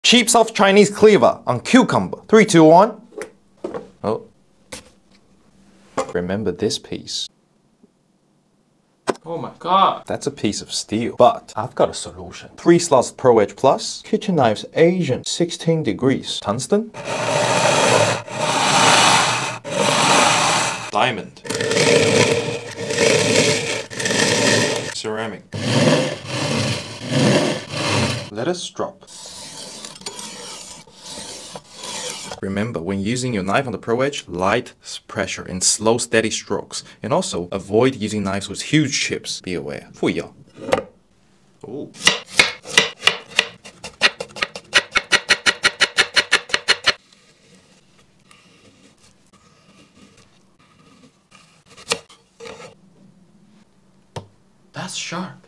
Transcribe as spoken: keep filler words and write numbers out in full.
Cheap soft Chinese cleaver on cucumber. Three, two, one. Oh. Remember this piece. Oh my god. That's a piece of steel. But I've got a solution. Three slots Pro Edge Plus. Kitchen knives Asian. sixteen degrees. Tungsten. Diamond. Ceramic. Let us drop. Remember, when using your knife on the Pro Edge, light pressure and slow steady strokes. And also, avoid using knives with huge chips. Be aware. 不一样. Oh. That's sharp.